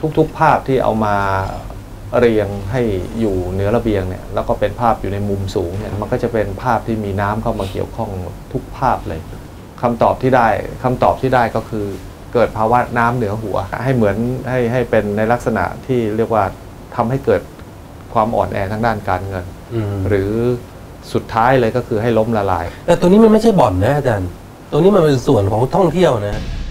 ทุกๆภาพที่เอามาเรียงให้อยู่เหนือระเบียงเนี่ยแล้วก็เป็นภาพอยู่ในมุมสูงเนี่ยมันก็จะเป็นภาพที่มีน้ำเข้ามาเกี่ยวข้องทุกภาพเลยคำตอบที่ได้ก็คือเกิดภาวะน้ำเหนือหัวให้เหมือนให้เป็นในลักษณะที่เรียกว่าทำให้เกิดความอ่อนแอทางด้านการเงินหรือสุดท้ายเลยก็คือให้ล้มละลายแต่ตัวนี้มันไม่ใช่บ่อนนะอาจารย์ตัวนี้มันเป็นส่วนของท่องเที่ยวนะ